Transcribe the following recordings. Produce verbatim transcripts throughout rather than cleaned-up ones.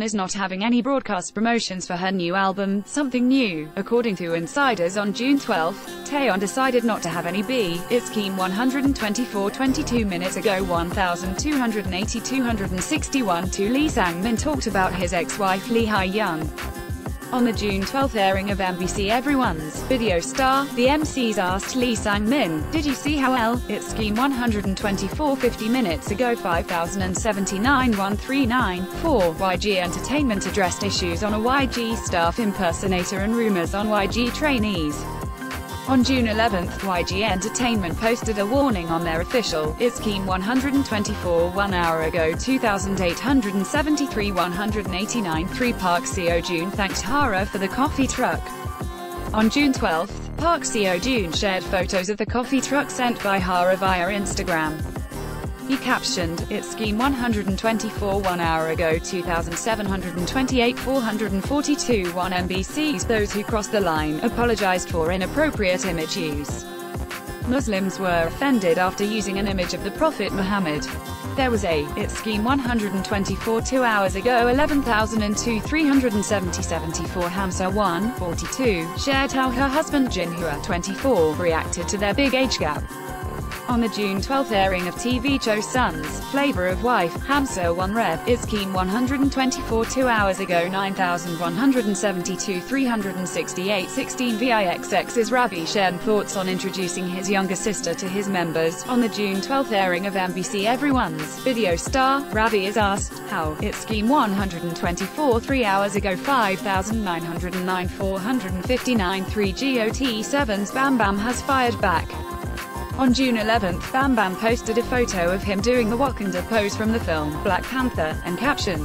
Taeyeon is not having any broadcast promotions for her new album, Something New. According to insiders on June twelfth, Taeyeon decided not to have any B. It's Keem one twenty-four twenty-two minutes ago twelve eighty two sixty-one to Lee Sang-min talked about his ex-wife Lee Hae-young. On the June twelfth airing of M B C Everyone's Video Star, the M Cs asked Lee Sang-min, "Did you see how L? It's Keem one twenty-four fifty minutes ago five thousand seventy-nine one thirty-nine four Y G Entertainment addressed issues on a Y G staff impersonator and rumors on Y G trainees." On June eleventh, Y G Entertainment posted a warning on their official It's Keem one twenty-four one hour ago two thousand eight hundred seventy-three one eighty-nine three Park Seo-joon thanked Hara for the coffee truck. On June twelfth, Park Seo-joon shared photos of the coffee truck sent by Hara via Instagram. He captioned, "It's Keem one twenty-four one hour ago two thousand seven hundred twenty-eight four hundred forty-two one M B Cs. Those who crossed the line apologized for inappropriate image use. Muslims were offended after using an image of the Prophet Muhammad. There was a It's Keem one twenty-four two hours ago eleven thousand two three hundred seventy seventy-four Hamsa one forty-two shared how her husband Jinhua twenty-four reacted to their big age gap." On the June twelfth airing of T V Cho Sun's Flavor of Wife, Hamsa one read, "It's Keem one twenty-four two hours ago nine thousand one hundred seventy-two three hundred sixty-eight sixteen VIXX's Ravi shared thoughts on introducing his younger sister to his members." On the June twelfth airing of M B C Everyone's Video Star, Ravi is asked, "How? It's Keem one twenty-four three hours ago five thousand nine hundred nine four hundred fifty-nine three G O T seven's Bam Bam has fired back." On June eleventh, Bam Bam posted a photo of him doing the Wakanda pose from the film Black Panther, and captioned,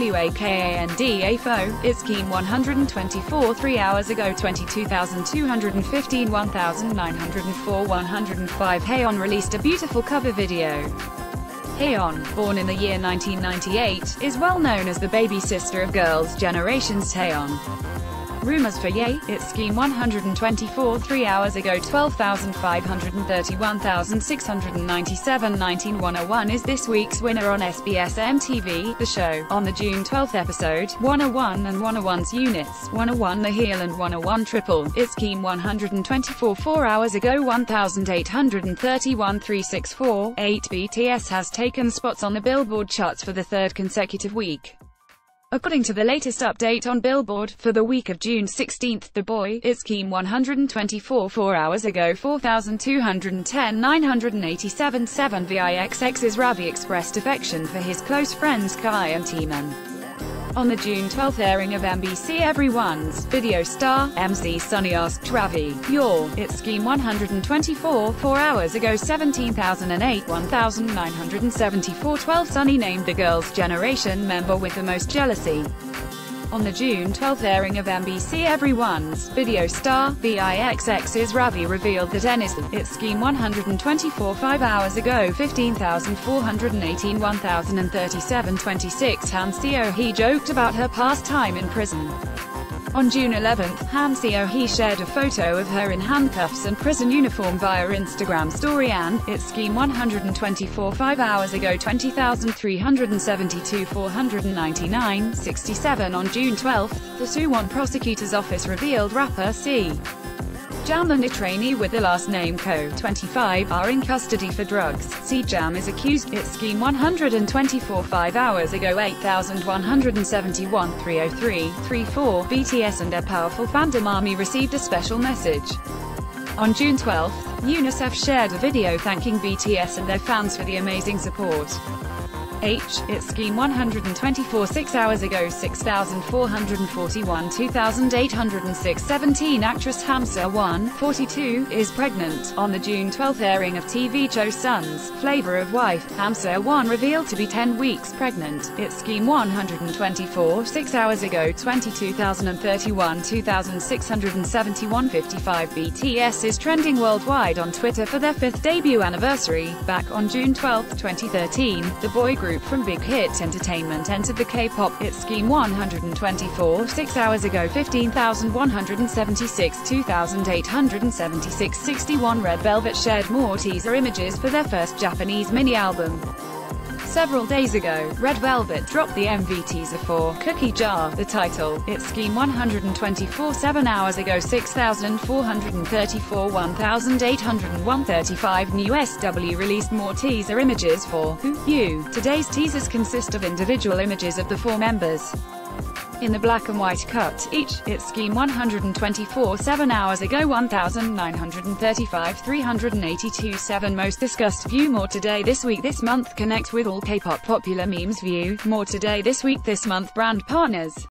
"WAKANDAFO, it's Keem one twenty-four three hours ago twenty-two thousand two hundred fifteen one thousand nine hundred four one hundred five Taeyeon released a beautiful cover video. Taeyeon, born in the year nineteen ninety-eight, is well known as the baby sister of Girls' Generation's Taeyeon. Rumors for Ye, It's Keem one twenty-four three hours ago twelve thousand five hundred thirty one thousand six hundred ninety-seven nineteen one oh one is this week's winner on S B S M T V, the show. On the June twelfth episode, one oh one and one oh one's units, one oh one The Heel and one oh one Triple, It's Keem one twenty-four four hours ago one thousand eight hundred thirty-one three sixty-four eight B T S has taken spots on the Billboard charts for the third consecutive week. According to the latest update on Billboard, for the week of June sixteenth, The Boy, It's Keem one twenty-four four hours ago four thousand two hundred ten nine hundred eighty-seven seven VIXX's Ravi expressed affection for his close friends Kai and Taeyeon. On the June twelfth airing of M B C Everyone's Video Star, M C Sunny asked Ravi, "Your It's Keem one twenty-four four hours ago seventeen thousand eight one thousand nine hundred seventy-four twelve Sunny named the Girls' Generation member with the most jealousy." On the June twelfth airing of M B C Everyone's Video Star, VIXX's Ravi revealed that insid, It's Keem one twenty-four five hours ago fifteen thousand four hundred eighteen one thousand thirty-seven twenty-six Han Seo-hee joked about her past time in prison. On June eleventh, Han Seo-hee shared a photo of her in handcuffs and prison uniform via Instagram story and, It's Keem one twenty-four five hours ago twenty thousand three hundred seventy-two four hundred ninety-nine sixty-seven On June twelfth, the Suwon prosecutor's office revealed rapper C. Jam and a trainee with the last name Ko, twenty-five, are in custody for drugs. C. Jam is accused, It's Keem one twenty-four five hours ago eight thousand one hundred seventy-one three oh three thirty-four B T S and their powerful fandom army received a special message. On June twelfth, UNICEF shared a video thanking B T S and their fans for the amazing support. H. It's Keem one twenty-four six hours ago six thousand four hundred forty-one two thousand eight hundred six seventeen Actress Hamsa one forty-two is pregnant. On the June twelfth airing of T V Cho Sun's Flavor of Wife, Hamsa one revealed to be ten weeks pregnant. It's Keem one twenty-four six hours ago twenty-two thousand thirty-one two thousand six hundred seventy-one fifty-five B T S is trending worldwide on Twitter for their fifth debut anniversary. Back on June twelfth twenty thirteen, the boy group from Big Hit Entertainment entered the K-pop It's Keem one twenty-four six hours ago fifteen thousand one hundred seventy-six two thousand eight hundred seventy-six sixty-one Red Velvet shared more teaser images for their first Japanese mini-album. Several days ago, Red Velvet dropped the M V teaser for Cookie Jar, the title, It's Scheme one hundred twenty-four. Seven hours ago, six thousand four hundred thirty-four, one thousand eight hundred one thirty-five New S W released more teaser images for Who You. Today's teasers consist of individual images of the four members in the black and white cut, each, It's Scheme one hundred twenty-four, seven hours ago, one thousand nine hundred thirty-five, three hundred eighty-two, seven most discussed. View more today, this week, this month. Connect with all K-pop popular memes. View more today, this week, this month. Brand partners.